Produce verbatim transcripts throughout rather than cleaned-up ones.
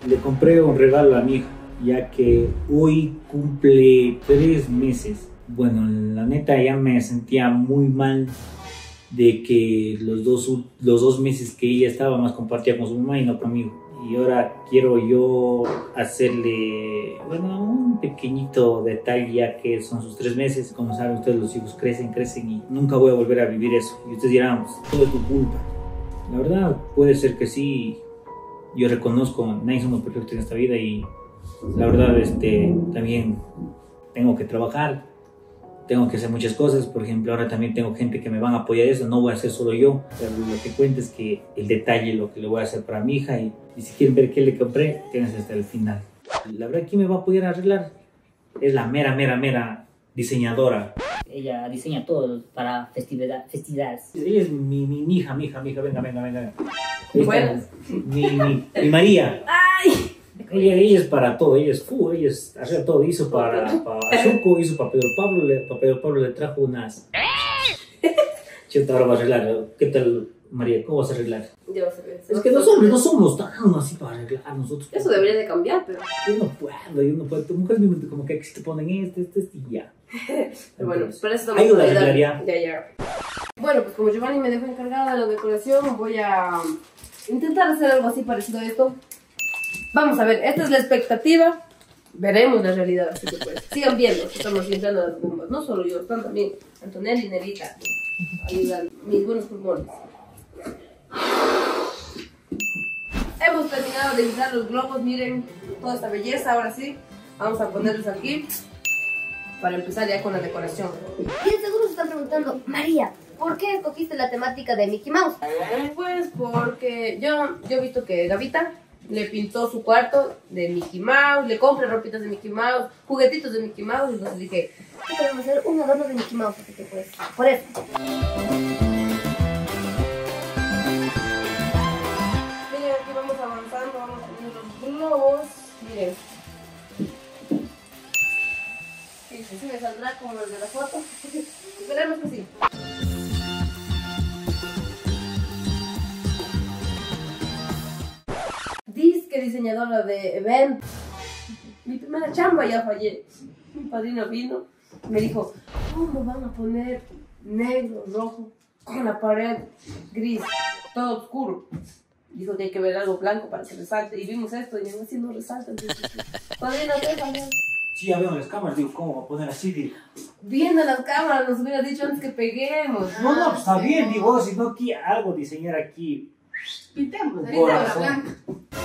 Le compré un regalo a mi hija, ya que hoy cumple tres meses. Bueno, la neta ya me sentía muy mal de que los dos, los dos meses que ella estaba más compartía con su mamá y no conmigo. Y ahora quiero yo hacerle, bueno, un pequeñito detalle, ya que son sus tres meses. Como saben ustedes, los hijos crecen, crecen y nunca voy a volver a vivir eso. Y ustedes dirán, pues, todo es tu culpa. La verdad, puede ser que sí. Yo reconozco, nadie somos perfectos en esta vida y la verdad, este, también tengo que trabajar, tengo que hacer muchas cosas. Por ejemplo, ahora también tengo gente que me van a apoyar eso, no voy a hacer solo yo. Pero lo que cuento es que el detalle, lo que le voy a hacer para mi hija, y, y si quieren ver qué le compré, quédense hasta el final. La verdad, ¿quién me va a apoyar a arreglar? Es la mera, mera, mera diseñadora. Ella diseña todo para festividad, festividades. Ella es mi, mi, mi hija, mi hija, mi hija, venga, venga, venga. Buenas. Mi, mi, mi María. ¡Ay! Ella, ella es para todo, ella es full, ella es, hace todo. Hizo para, para Azuco, hizo para Pedro Pablo, le, para Pedro Pablo le trajo unas... Chuta, ahora va a arreglar. ¿Qué tal, María? ¿Cómo vas a arreglar? Yo sé bien. Es que no somos, no somos tan así para arreglar nosotros. Eso debería de cambiar, pero... Yo no puedo, yo no puedo. Tu mujer me como que te ponen este, este, este y ya. Pero bueno, para eso estamos ayuda a arreglar ya. Ya, ya. Bueno, pues como Giovanni me dejó encargada de la decoración, voy a intentar hacer algo así parecido a esto. Vamos a ver, esta es la expectativa. Veremos la realidad, así que pues sigan viendo que estamos limpiando las bombas. No solo yo, están también Antonella y Nerita ayudan, mis buenos pulmones. Hemos terminado de inflar los globos, miren toda esta belleza. Ahora sí, vamos a ponerlos aquí para empezar ya con la decoración. Y de seguro se están preguntando, María, ¿por qué escogiste la temática de Mickey Mouse? Pues porque yo, yo he visto que Gavita le pintó su cuarto de Mickey Mouse, le compra ropitas de Mickey Mouse, juguetitos de Mickey Mouse, entonces dije, ¿qué podemos hacer? Un adorno de Mickey Mouse, así que pues, por eso. miren, aquí vamos avanzando, vamos poniendo los globos, miren. Sí, sí me saldrá como el de la foto. Esperemos que sí. Disque diseñadora de event. Mi primera chamba ya fallé. Mi padrino vino, me dijo, ¿cómo van a poner negro, rojo, con la pared gris, todo oscuro? Dijo que hay que ver algo blanco para que resalte. Y vimos esto y aún así no resalta. Entonces, padrino, ¿qué falló? Sí, ya veo las cámaras, digo, ¿cómo va a poner así? Digo, Viendo las cámaras nos hubiera dicho antes que peguemos. no, no, pues está bien, digo, si no, aquí algo diseñar aquí. Pintemos, Un corazón. blanca.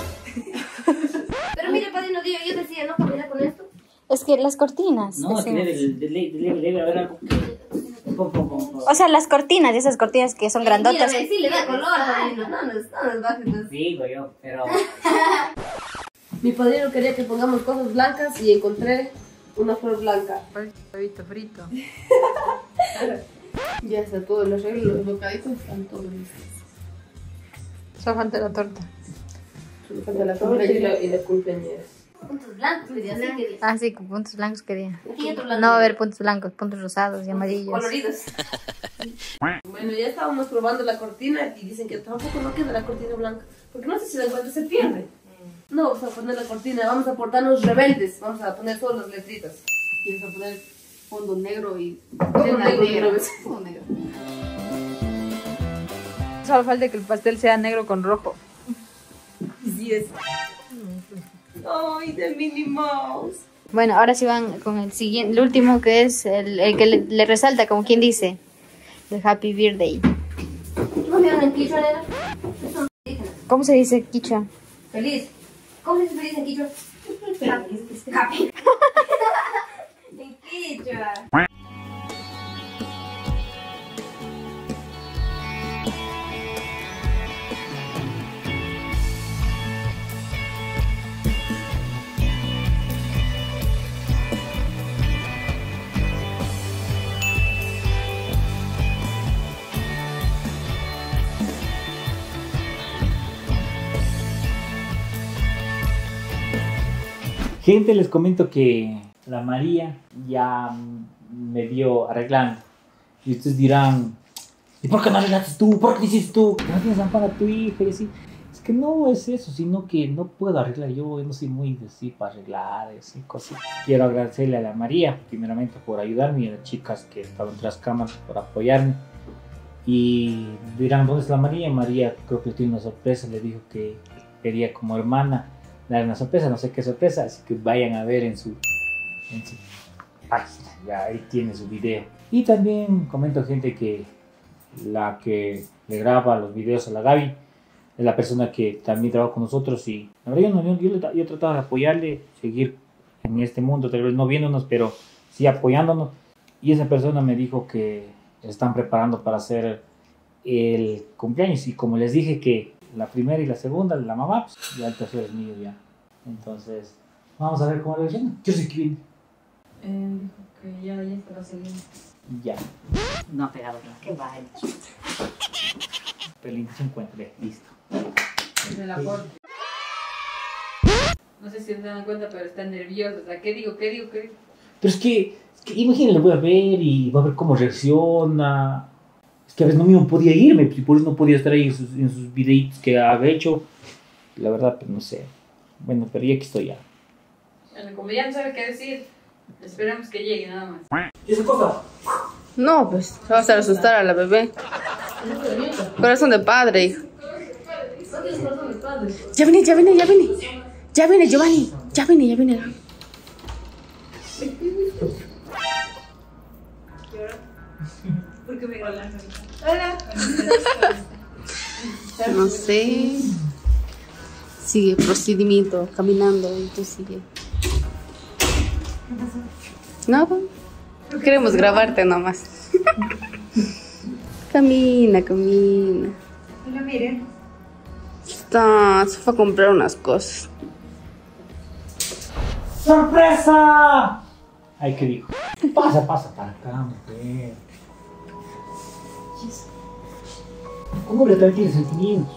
Pero mire, padrino, yo, yo decía, ¿no combina con esto? Es que las cortinas. No, es que debe, debe, debe, debe haber algo que... Pum, pum, pum, pum. O sea, las cortinas, esas cortinas que son grandotas. Mira, sí le da color, padrino, no nos, no nos bajes. Digo yo, pero... Mi padrino quería que pongamos cosas blancas y encontré una flor blanca. Frito, frito. Ya está todo el arreglo, los bocaditos están todos listos. Solo falta la torta. Solo falta la torta y la, y la cumpleañera. Puntos blancos, quería así, quería. Ah, sí, con puntos blancos quería. Aquí otro blanco. No va a haber puntos blancos, puntos rosados y amarillos. Coloridos. Bueno, ya estábamos probando la cortina y dicen que tampoco no queda la cortina blanca. Porque no sé si la encuentro se pierde. No, vamos a poner la cortina, vamos a portarnos rebeldes. Vamos a poner solo las letritas. Y vamos a poner fondo negro y... Fondo negro, negro. Fondo negro. Solo falta que el pastel sea negro con rojo. Sí es. Ay, de Minnie Mouse. Bueno, ahora sí van con el siguiente, el último, que es el, el que le, le resalta, como quien dice, el Happy Birthday. ¿No vieron en quichua, nena? Eso no es indígena. ¿Cómo se dice quichua? Feliz. ¿Cómo se dice feliz en quichua? Happy. Happy. En quichua. Gente, les comento que la María ya me vio arreglando. Y ustedes dirán, ¿y por qué no arreglaste tú? ¿Por qué no hiciste tú? ¿Que no tienes amparo a tu hija? Y así. Es que no es eso, sino que no puedo arreglar. Yo no soy muy de sí para arreglar, así cosas. Quiero agradecerle a la María, primeramente por ayudarme, y a las chicas que estaban tras cámaras por apoyarme. Y dirán, ¿dónde es la María? María creo que tiene una sorpresa, le dijo que quería como hermana dar una sorpresa, no sé qué sorpresa, así que vayan a ver en su, en su página, ya ahí tiene su video. Y también comento, gente, que la que le graba los videos a la Gaby es la persona que también trabaja con nosotros, y la verdad yo, no, yo, yo, yo he tratado de apoyarle, seguir en este mundo, tal vez no viéndonos, pero sí apoyándonos. Y esa persona me dijo que están preparando para hacer el cumpleaños, y como les dije que la primera y la segunda, la mamá, pues ya el tercero es mío ya. Entonces, vamos a ver cómo lo hacen. Yo sé que viene. Eh, dijo que ya, ya estaba saliendo. Ya. No ha pegado bien. Qué vaya. Pelín se encuentra, listo. Es el aporte. No sé si se dan cuenta, pero está nervioso. O sea, ¿qué digo? ¿Qué digo? ¿Qué digo? Pero es que, es que imagínense, lo voy a ver y va a ver cómo reacciona. Es que a veces no mismo podía irme, y por eso no podía estar ahí en sus, en sus videitos que había hecho. La verdad, pues no sé. Bueno, pero ya que estoy ya. Bueno, como ya no sabe qué decir, esperamos que llegue nada más. ¿Y esa cosa? No, pues vas a asustar a la bebé. Corazón de padre, hijo. Ya viene, ya viene, ya viene. Ya viene, Giovanni. Ya viene, ya viene. ¿Por qué me regalan? No sé. Sigue procedimiento, caminando y tú sigue. Nada. Queremos grabarte nomás. Camina, camina. Hola, miren. Está, se fue a comprar unas cosas. ¡Sorpresa! Ay, ¿qué dijo? Pasa, pasa para acá, mujer. ¿Cómo le también tiene sentimientos?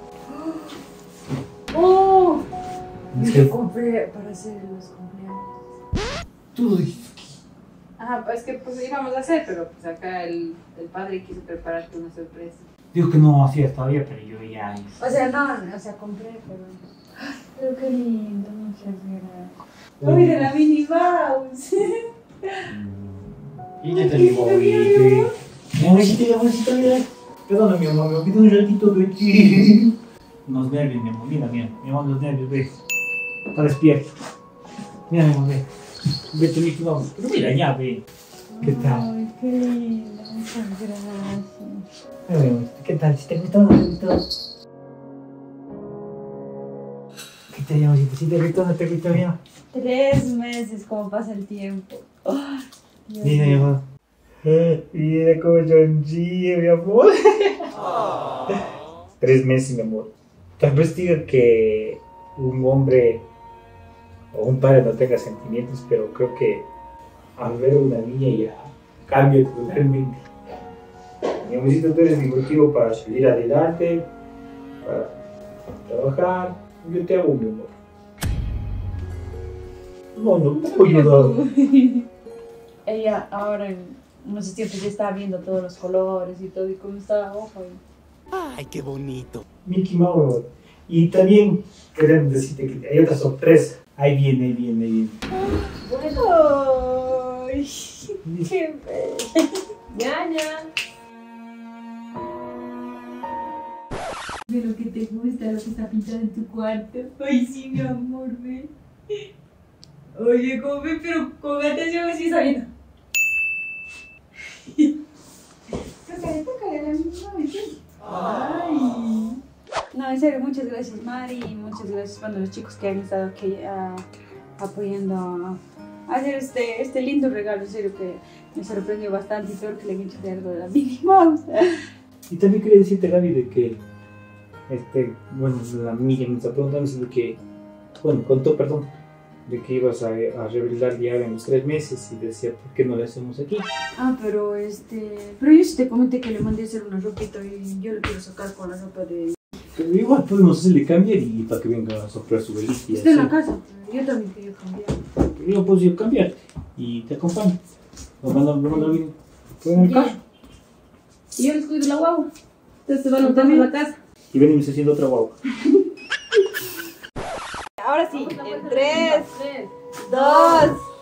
¡Oh! Es Yo que compré para hacer los cumpleaños. tú lo dices. Ajá, pues que pues íbamos a hacer, pero pues acá el, el padre quiso prepararte una sorpresa. Digo que no hacías todavía, pero yo ya hice. O sea, no, o sea, compré, pero... Pero qué lindo, muchas gracias. ¡Uy, de la Minnie Mouse! Y ya te digo, oye, mi amorcito, mi amorcito, mira. Perdona, mi amor, me olvidé un ratito de ti. Unos nervios, mi amor, mira, mira, mi amor, los nervios, ve. Está despierto. Mira, mi amor, ve. Ve tu Mickey Mouse. Pero mira, ya, ve. ¿Qué tal? Ay, qué lindo, muchas gracias. Mira, mi amor, ¿qué tal? ¿Si te gustó? ¿Te gustó? ¿Qué tal, mi amorcito? ¿Si te gustó? ¿No te gustó, mi amor? Tres meses, cómo pasa el tiempo. Oh, Dios Mira, mi mío. amor. Eh, Mira cómo sonríe, mi amor. Tres meses, mi amor. Tal vez diga que un hombre o un padre no tenga sentimientos, pero creo que al ver a una niña ya cambia totalmente. Mi amorcito, tú eres mi motivo para salir adelante, para trabajar. Yo te amo, mi amor. No, no puedo ayudar. Ella ahora en unos tiempos ya estaba viendo todos los colores y todo, y cómo estaba ojo. Ay, qué bonito. Mickey Mouse. Y también queremos decirte que hay otra sorpresa. Ahí viene, ahí viene, ahí viene. ¡Ay! ¡Qué bello! ¡Ñaña! Ve lo que te gusta, lo que está pintado en tu cuarto. Ay, sí, mi amor, ve. Oye, ¿cómo ve? Pero con atención así sabiendo. Tócale, tócale a la misma vez. Ay. No, en serio, muchas gracias, Mari, y muchas gracias a los chicos que han estado aquí uh, apoyando a hacer este, este lindo regalo. En serio que me sorprendió bastante, y peor que le han hecho de algo de la Minnie Mouse. Y también quería decirte, Gaby, de que, este, bueno, la amiga me está preguntando de que, bueno, contó, perdón, de que ibas a, a revelar ya en los tres meses, y decía, ¿por qué no lo hacemos aquí? Ah, pero este, pero yo sí te comenté que le mandé a hacer una ropita y yo lo quiero sacar con la ropa de... Pero igual podemos hacerle cambiar y para que venga a soplar su velita y Está en la así. casa, pero yo también quería cambiar. Yo puedo ir a cambiarte y te acompaño. Lo mando, lo mando bien. ¿Pueden en el carro? Y yo les cuido la guagua. Entonces se van a montar en la casa. Y venimos haciendo otra guagua. ahora sí. En tres, dos,